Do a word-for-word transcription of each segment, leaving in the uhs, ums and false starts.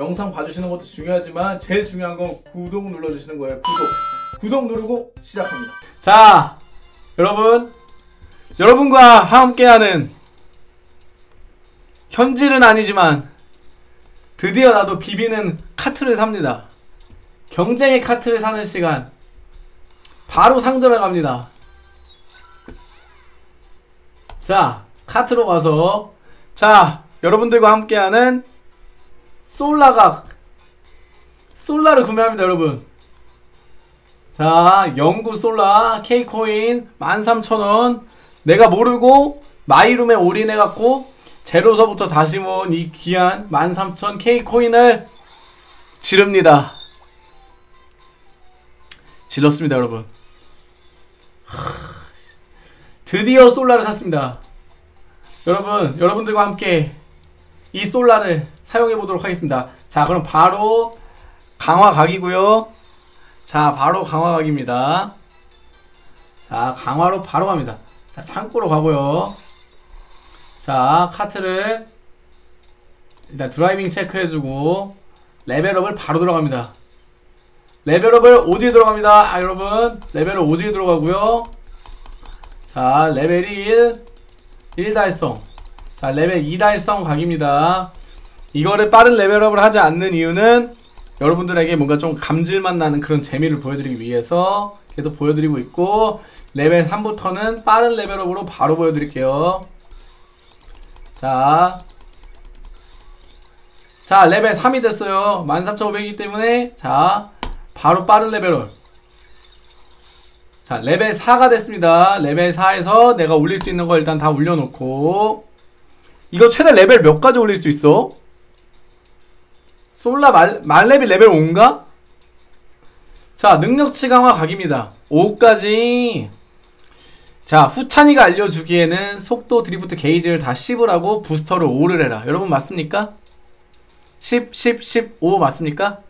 영상 봐주시는 것도 중요하지만 제일 중요한 건 구독 눌러주시는 거예요. 구독. 구독 누르고 시작합니다. 자, 여러분, 여러분과 함께하는 현질은 아니지만 드디어 나도 비비는 카트를 삽니다. 경쟁의 카트를 사는 시간. 바로 상점에 갑니다. 자, 카트로 가서, 자, 여러분들과 함께하는 솔라가, 솔라를 구매합니다, 여러분. 자, 영구 솔라 K코인 만 삼천 원. 내가 모르고 마이룸에 올인해갖고 제로서부터 다시 모은 이 귀한 만 삼천 K코인을 지릅니다. 질렀습니다, 여러분. 드디어 솔라를 샀습니다. 여러분, 여러분들과 함께 이 솔라를 사용해보도록 하겠습니다. 자, 그럼 바로 강화각이고요. 자, 바로 강화각입니다. 자, 강화로 바로 갑니다. 자, 창고로 가고요. 자, 카트를 일단 드라이빙 체크해주고 레벨업을 바로 들어갑니다. 레벨업을 오지에 들어갑니다. 아, 여러분, 레벨업 오지에 들어가고요. 자, 레벨이 일, 일 달성. 자, 레벨 이 달성 각입니다. 이거를 빠른 레벨업을 하지 않는 이유는 여러분들에게 뭔가 좀 감질맛 나는 그런 재미를 보여드리기 위해서 계속 보여드리고 있고, 레벨 삼부터는 빠른 레벨업으로 바로 보여드릴게요. 자, 자, 레벨 삼이 됐어요. 만 삼천 오백이기 때문에 자, 바로 빠른 레벨업. 자, 레벨 사가 됐습니다. 레벨 사에서 내가 올릴 수 있는 거 일단 다 올려놓고, 이거 최대 레벨 몇 가지 올릴 수 있어? 솔라 말, 말레벨 레벨 오인가? 자, 능력치 강화 각입니다. 오까지. 자, 후찬이가 알려주기에는 속도 드리프트 게이지를 다 십을 하고 부스터를 오를 해라. 여러분 맞습니까? 십, 십, 십오 맞습니까?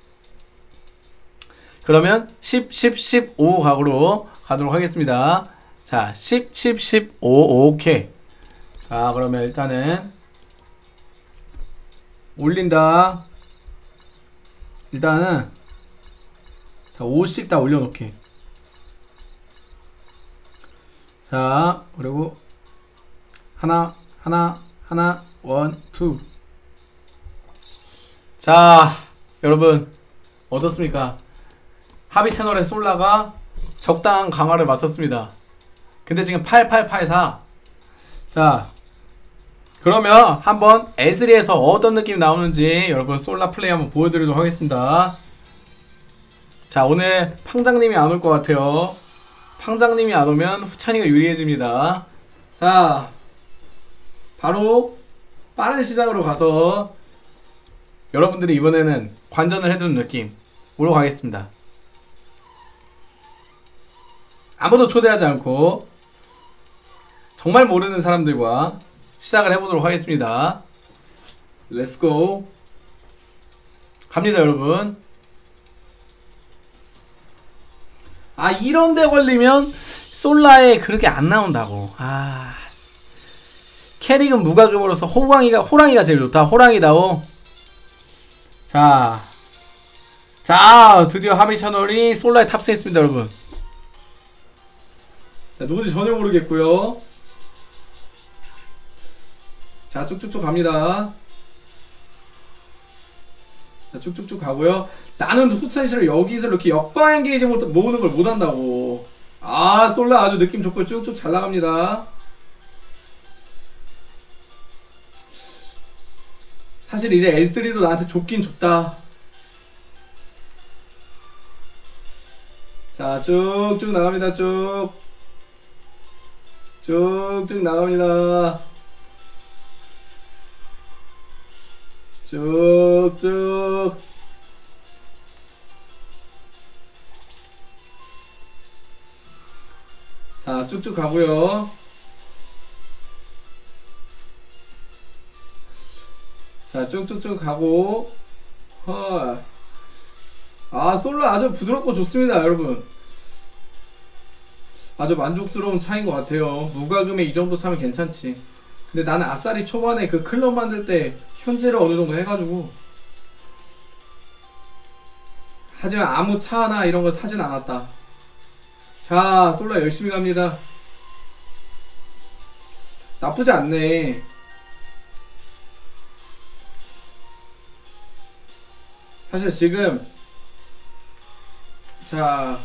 그러면 십, 십, 십오 각으로 가도록 하겠습니다. 자, 십, 십, 십오. 오케이. 자, 그러면 일단은 올린다. 일단은 자, 오씩 다 올려놓게. 자, 그리고 하나, 하나, 하나, 원, 투. 자, 여러분 어떻습니까? 하비 채널의 솔라가 적당한 강화를 마쳤습니다. 근데 지금 팔팔팔사. 자, 그러면 한번 에스리에서 어떤 느낌이 나오는지 여러분 솔라 플레이 한번 보여드리도록 하겠습니다. 자, 오늘 팡장님이 안 올 것 같아요. 팡장님이 안 오면 후찬이가 유리해집니다. 자, 바로 빠른 시작으로 가서 여러분들이 이번에는 관전을 해주는 느낌으로 가겠습니다. 아무도 초대하지 않고 정말 모르는 사람들과 시작을 해보도록 하겠습니다. 렛츠고. 갑니다, 여러분. 아, 이런데 걸리면 솔라에 그렇게 안 나온다고. 아, 캐릭은 무과금으로서 호랑이가 호랑이가 제일 좋다. 호랑이다오. 자, 자, 드디어 하비 채널이 솔라에 탑승했습니다, 여러분. 자, 누군지 전혀 모르겠고요. 자, 쭉쭉쭉 갑니다. 자, 쭉쭉쭉 가고요. 나는 후찬이를 여기서 이렇게 역방향 게이지 모으는 걸 못한다고. 아, 솔라 아주 느낌 좋고 쭉쭉 잘 나갑니다. 사실 이제 에스쓰리도 나한테 좁긴 좁다. 자, 쭉쭉 나갑니다. 쭉 쭉쭉 나갑니다. 쭉쭉. 자, 쭉쭉 가고요. 자, 쭉쭉쭉 가고. 헐. 아, 솔라 아주 부드럽고 좋습니다, 여러분. 아주 만족스러운 차인 것 같아요. 무과금에 이 정도 차면 괜찮지. 근데 나는 아싸리 초반에 그 클럽 만들 때 현질을 어느 정도 해가지고 하지만 아무 차나 이런 거 사진 않았다. 자, 솔라 열심히 갑니다. 나쁘지 않네. 사실 지금 자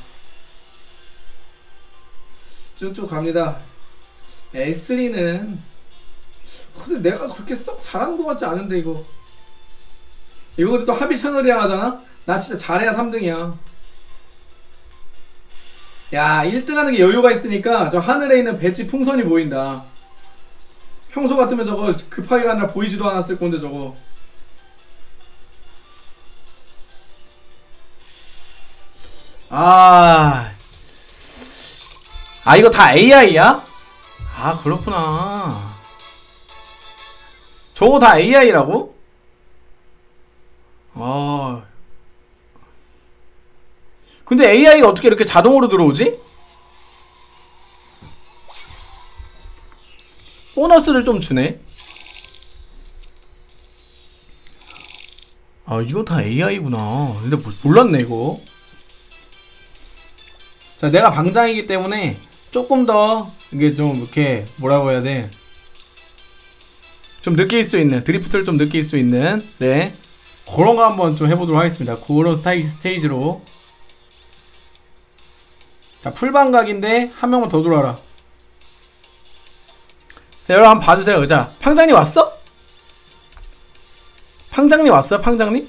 쭉쭉 갑니다. 에스쓰리는 근데 내가 그렇게 썩 잘하는 것 같지 않은데 이거 이거 또 합의 채널이랑 하잖아? 나 진짜 잘해야 삼 등이야. 야, 일 등 하는 게 여유가 있으니까 저 하늘에 있는 배지 풍선이 보인다. 평소 같으면 저거 급하게 가느라 보이지도 않았을 건데 저거. 아, 아 이거 다 에이아이야? 아 그렇구나. 저거 다 에이아이라고? 아, 근데 에이아이가 어떻게 이렇게 자동으로 들어오지? 보너스를 좀 주네. 아 이거 다 에이아이구나. 근데 몰랐네 이거. 자, 내가 방장이기 때문에 조금 더 이게 좀 이렇게 뭐라고 해야 돼, 좀 느낄 수 있는, 드리프트를 좀 느낄 수 있는, 네, 그런 거 한번 좀 해보도록 하겠습니다. 그런 스타일 스테이지로. 자, 풀방각인데 한 명만 더 들어와라. 자, 여러분 한번 봐주세요. 자, 팡장님 왔어? 팡장님 왔어요? 팡장님?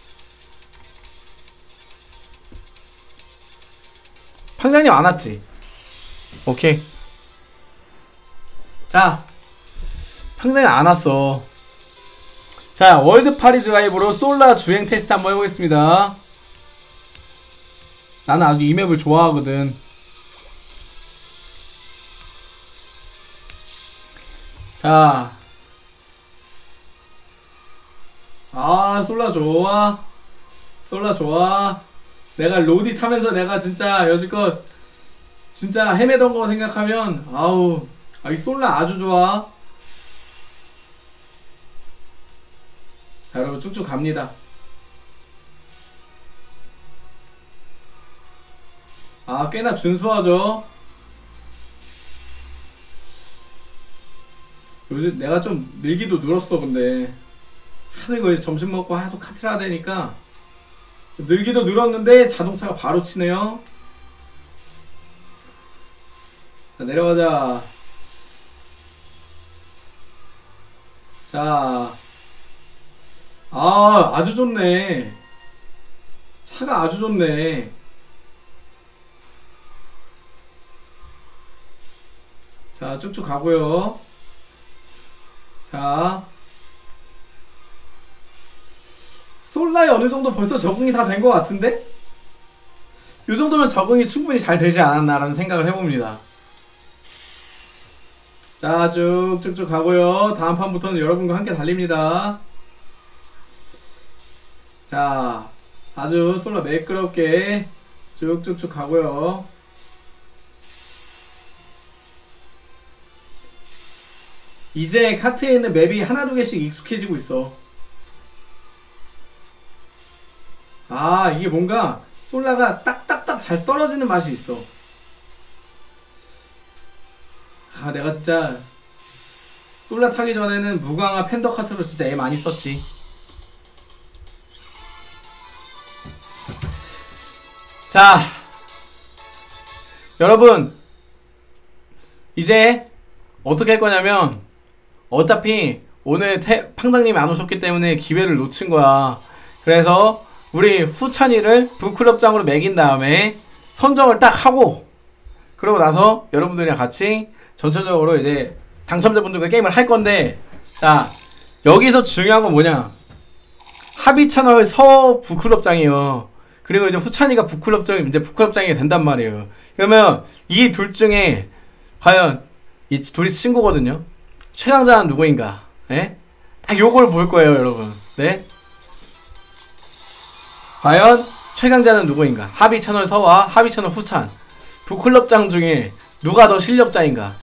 팡장님 안 왔지? 오케이. 자, 팡장님 안 왔어. 자, 월드 파리 드라이브로 솔라 주행 테스트 한번 해보겠습니다. 나는 아주 이 맵을 좋아하거든. 자, 아 솔라 좋아. 솔라 좋아. 내가 로디 타면서 내가 진짜 여지껏 진짜 헤매던 거 생각하면 아우, 아, 이 솔라 아주 좋아. 자, 여러분 쭉쭉 갑니다. 아, 꽤나 준수하죠. 요즘 내가 좀 늘기도 늘었어. 근데 하도 이거 점심 먹고 하도 카트라 되니까 좀 늘기도 늘었는데 자동차가 바로 치네요. 자, 내려가자. 자, 아 아주 좋네. 차가 아주 좋네. 자, 쭉쭉 가고요. 자, 솔라에 어느정도 벌써 적응이 다 된 것 같은데? 이 정도면 적응이 충분히 잘 되지 않았나라는 생각을 해봅니다. 자, 쭉쭉쭉 가고요. 다음 판부터는 여러분과 함께 달립니다. 자, 아주 솔라 매끄럽게 쭉쭉쭉 가고요. 이제 카트에 있는 맵이 하나 두 개씩 익숙해지고 있어. 아, 이게 뭔가 솔라가 딱딱딱 잘 떨어지는 맛이 있어. 아, 내가 진짜 솔라 타기 전에는 무광화 팬더 카트로 진짜 애 많이 썼지. 자, 여러분 이제 어떻게 할 거냐면, 어차피 오늘 태, 팡장님이 안 오셨기 때문에 기회를 놓친 거야. 그래서 우리 후찬이를 부클럽장으로 매긴 다음에 선정을 딱 하고, 그러고 나서 여러분들이랑 같이 전체적으로 이제 당첨자분들과 게임을 할 건데, 자, 여기서 중요한 건 뭐냐, 합의 채널 서 부클럽장이요. 그리고 이제 후찬이가 부클럽장이 이제 부클럽장이 된단 말이에요. 그러면 이 둘 중에 과연 이 둘이 친구거든요. 최강자는 누구인가? 예? 딱 요걸 볼 거예요, 여러분. 네? 과연 최강자는 누구인가? 합의 채널 서와 합의 채널 후찬, 부클럽장 중에 누가 더 실력자인가?